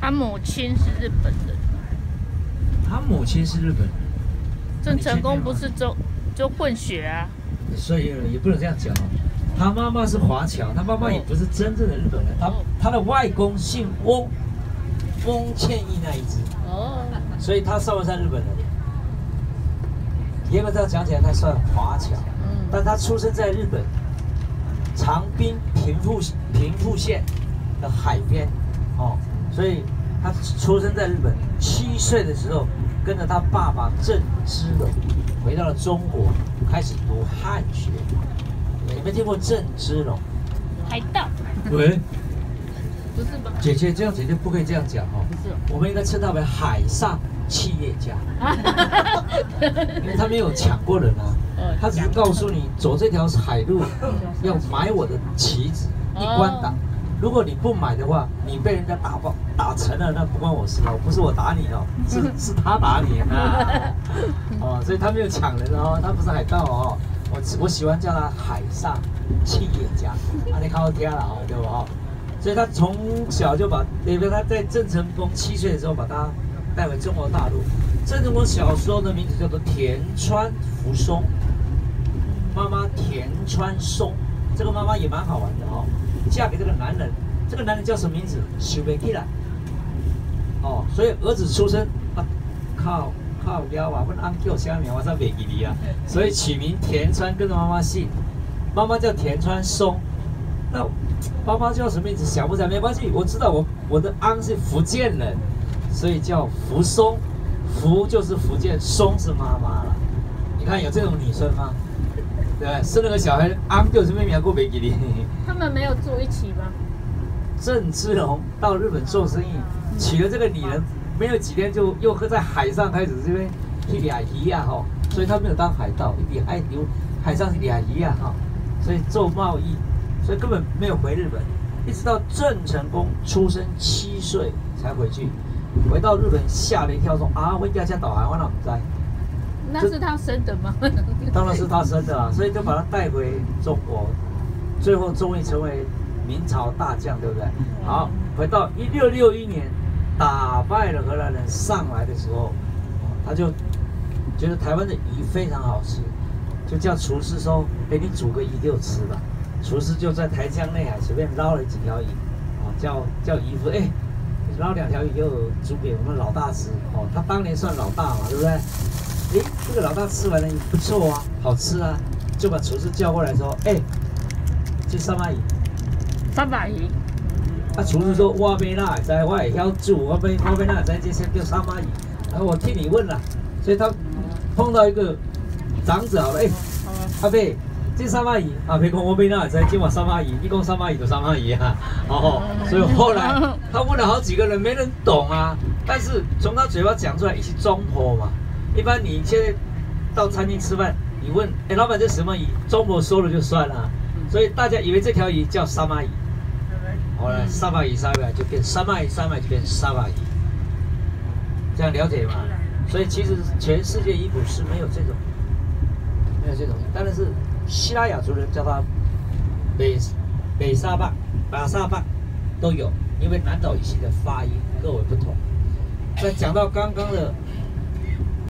他母亲是日本人。 他母亲是日本人。 郑成功不是就混血啊？ 所以也不能这样讲哦。他妈妈是华侨，他妈妈也不是真正的日本人。他的外公姓翁，翁倩玉那一支。哦。所以他算不算日本人？严格这样讲起来，他算华侨。但他出生在日本长滨平富县的海边，哦，所以他出生在日本。7岁的时候，跟着他爸爸郑芝龙回到了中国，开始读汉学。你没听过郑芝龙？ 海盗？ 喂， 不是吧？ 姐姐这样，姐姐不可以这样讲哦。不是，我们应该称他为海上企业家，因为他没有抢过人啊。他只是告诉你，走这条海路要买我的旗子，一关打。如果你不买的话，你被人家打沉了，那不关我事哦，不是我打你哦，是他打你啊。哦，所以他没有抢人哦，他不是海盗哦。我喜欢叫他海上企业家，啊，你靠天了哦，对不哦？所以他从小就比如他在郑成功7岁的时候，把他带回中国大陆。郑成功小时候的名字叫做田川福松，妈妈田川松，这个妈妈也蛮好玩的哦。嫁给这个男人，这个男人叫什么名字？想不起来。哦，所以儿子出生啊，靠腰啊，问安叫啥名，我才袂记哩啊。所以取名田川，跟着妈妈姓，妈妈叫田川松。那爸爸叫什么名字想不起来没关系，我知道我的安是福建人，所以叫福松。福就是福建，松是妈妈了。你看有这种女生吗？对不对？生了个小孩，安叫什么名过没记哩？ 他们没有住一起吗？ 郑芝龙到日本做生意，娶了这个女人，没有几天就又在海上开始这边去掠鱼啊哈，所以他没有当海盗，海上去掠鱼啊哈，所以做贸易，所以根本没有回日本，一直到郑成功出生7岁才回去，回到日本吓了一跳，说啊，我家导航我哪不在？ 那是他生的吗？ 当然是他生的啊，所以就把他带回中国，最后终于成为明朝大将，对不对？好，回到1661年，打败了荷兰人上来的时候，他就觉得台湾的鱼非常好吃，就叫厨师说：“哎，你煮个鱼给我吃吧。”厨师就在台江内海随便捞了几条鱼，叫渔夫，哎，捞2条鱼给我煮给我们老大吃。哦，他当年算老大嘛，对不对？哎，这个老大吃完了不错啊，好吃啊，就把厨师叫过来说：“哎，这三把鱼。” 3把鱼。 啊，厨师说：“我没哪会知，我会晓煮，我没哪会知，这些叫三把鱼。”然后我替你问了，所以他碰到一个长者好了，哎，阿伯，这三把鱼，阿伯讲我没哪会知，今晚三把鱼，你讲三把鱼就三把鱼啊，哦，所以后来他问了好几个人，没人懂啊，但是从他嘴巴讲出来，一起中婆嘛。一般你现在到餐厅吃饭，你问，哎，老板这什么鱼？中婆说了就算了，所以大家以为这条鱼叫三把鱼。后来三把鱼就变三把鱼就变沙把鱼，这样了解吗？所以其实全世界鱼捕是没有这种，当然是西拉雅族人叫它北沙巴、马沙巴都有，因为南岛语系的发音各为不同。再讲到刚刚的